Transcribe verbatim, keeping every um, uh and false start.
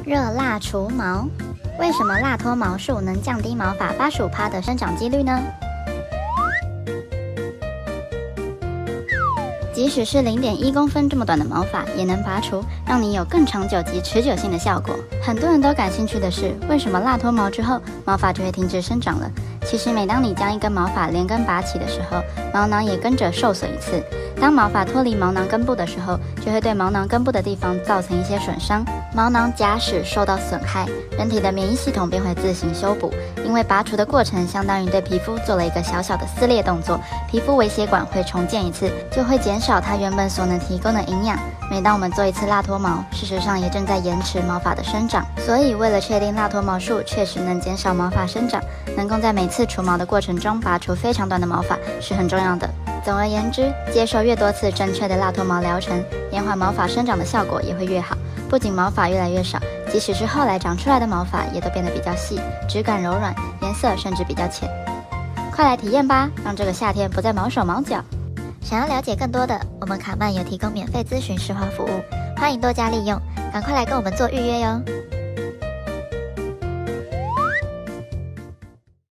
热蜡除毛，为什么蜡脱毛术能降低毛发 百分之八十五 的生长几率呢？即使是 零点一公分这么短的毛发，也能拔除，让你有更长久及持久性的效果。很多人都感兴趣的是，为什么蜡脱毛之后，毛发就会停止生长了？其实，每当你将一根毛发连根拔起的时候，毛囊也跟着受损一次。当毛发脱离毛囊根部的时候，就会对毛囊根部的地方造成一些损伤，毛囊假使受到损害，人体的免疫系统便会自行修补。因为拔除的过程相当于对皮肤做了一个小小的撕裂动作，皮肤微血管会重建一次，就会减少它原本所能提供的营养。每当我们做一次蜡脱毛，事实上也正在延迟毛发的生长。所以，为了确定蜡脱毛术确实能减少毛发生长，能够在每次除毛的过程中拔除非常短的毛发是很重要的。总而言之，接受越多次正确的蜡脱毛疗程，延缓毛发生长的效果也会越好。不仅毛发越来越少，即使是后来长出来的毛发也都变得比较细，质感柔软，颜色甚至比较浅。快来体验吧，让这个夏天不再毛手毛脚。想要了解更多的，我们卡曼有提供免费咨询实话服务，欢迎多加利用，赶快来跟我们做预约哟。